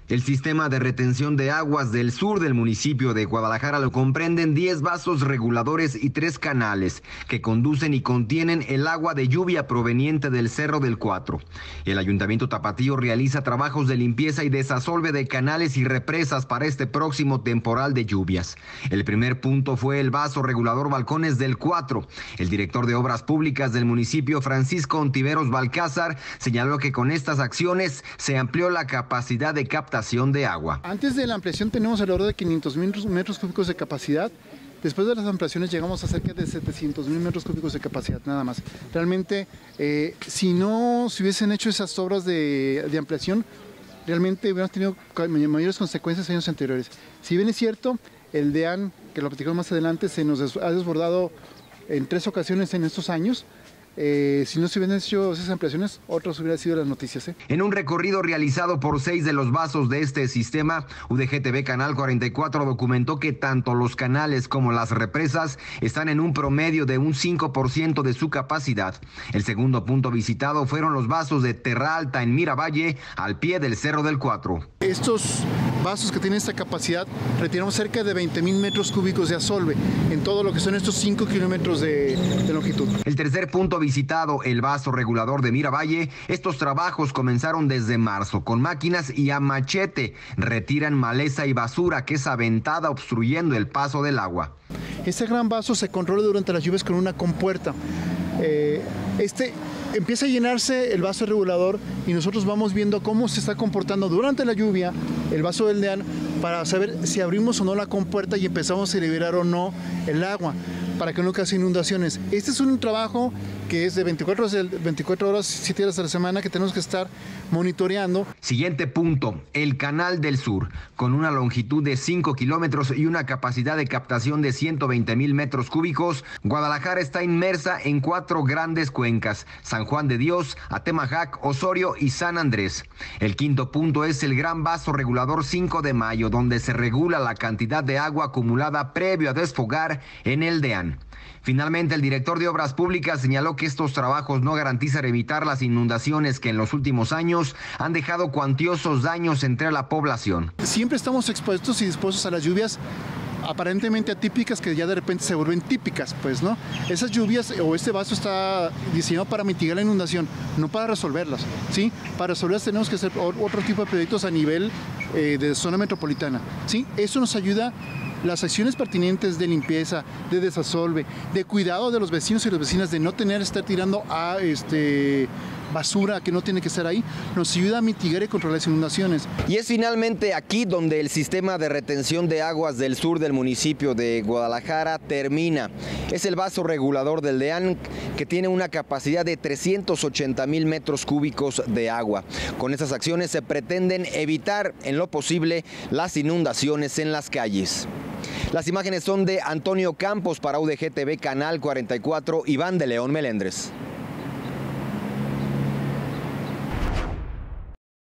El sistema de retención de aguas del sur del municipio de Guadalajara lo comprenden 10 vasos reguladores y 3 canales que conducen y contienen el agua de lluvia proveniente del Cerro del Cuatro. El Ayuntamiento Tapatío realiza trabajos de limpieza y desasolve de canales y represas para este próximo temporal de lluvias. El primer punto fue el vaso regulador Balcones del Cuatro. El director de Obras Públicas del municipio, Francisco Ontiveros Balcázar, señaló que con estas acciones se amplió la capacidad de captación de agua. Antes de la ampliación tenemos alrededor de 500,000 metros cúbicos de capacidad. Después de las ampliaciones llegamos a cerca de 700,000 metros cúbicos de capacidad, nada más. Realmente, si hubiesen hecho esas obras de ampliación, realmente hubiéramos tenido mayores consecuencias en años anteriores. Si bien es cierto, el DEAN, que lo platicamos más adelante, se nos ha desbordado en 3 ocasiones en estos años. Si no se hubieran hecho esas ampliaciones, otras hubieran sido las noticias. En un recorrido realizado por 6 de los vasos de este sistema, UDG-TV Canal 44 documentó que tanto los canales como las represas están en un promedio de un 5% de su capacidad. El segundo punto visitado fueron los vasos de Terra Alta en Miravalle, al pie del Cerro del Cuatro. Estos vasos que tienen esta capacidad retiramos cerca de 20,000 metros cúbicos de asolve en todo lo que son estos 5 kilómetros de longitud. El tercer punto visitado, el vaso regulador de Miravalle, estos trabajos comenzaron desde marzo. Con máquinas y a machete retiran maleza y basura que es aventada obstruyendo el paso del agua. Este gran vaso se controla durante las lluvias con una compuerta. Empieza a llenarse el vaso regulador y nosotros vamos viendo cómo se está comportando durante la lluvia el vaso del DEAN para saber si abrimos o no la compuerta y empezamos a liberar o no el agua para que no cause inundaciones. Este es un trabajo que es de 24 horas, 7 días a la semana, que tenemos que estar monitoreando. Siguiente punto, el Canal del Sur, con una longitud de 5 kilómetros y una capacidad de captación de 120,000 metros cúbicos. Guadalajara está inmersa en 4 grandes cuencas: San Juan de Dios, Atemajac, Osorio y San Andrés. El quinto punto es el gran vaso regulador 5 de Mayo, donde se regula la cantidad de agua acumulada previo a desfogar en el DEAN. Finalmente, el director de Obras Públicas señaló que estos trabajos no garantizan evitar las inundaciones que en los últimos años han dejado cuantiosos daños entre la población. Siempre estamos expuestos y dispuestos a las lluvias aparentemente atípicas que ya de repente se vuelven típicas, pues, ¿no? Esas lluvias o este vaso está diseñado para mitigar la inundación, no para resolverlas, ¿sí? Para resolverlas tenemos que hacer otro tipo de proyectos a nivel de zona metropolitana, ¿sí? Eso nos ayuda. Las acciones pertinentes de limpieza, de desasolve, de cuidado de los vecinos y las vecinas, de no estar tirando a basura que no tiene que estar ahí, nos ayuda a mitigar y controlar las inundaciones. Y es finalmente aquí donde el sistema de retención de aguas del sur del municipio de Guadalajara termina. Es el vaso regulador del DEAN, que tiene una capacidad de 380,000 metros cúbicos de agua. Con estas acciones se pretenden evitar en lo posible las inundaciones en las calles. Las imágenes son de Antonio Campos para UDG-TV Canal 44, Iván de León Melendres.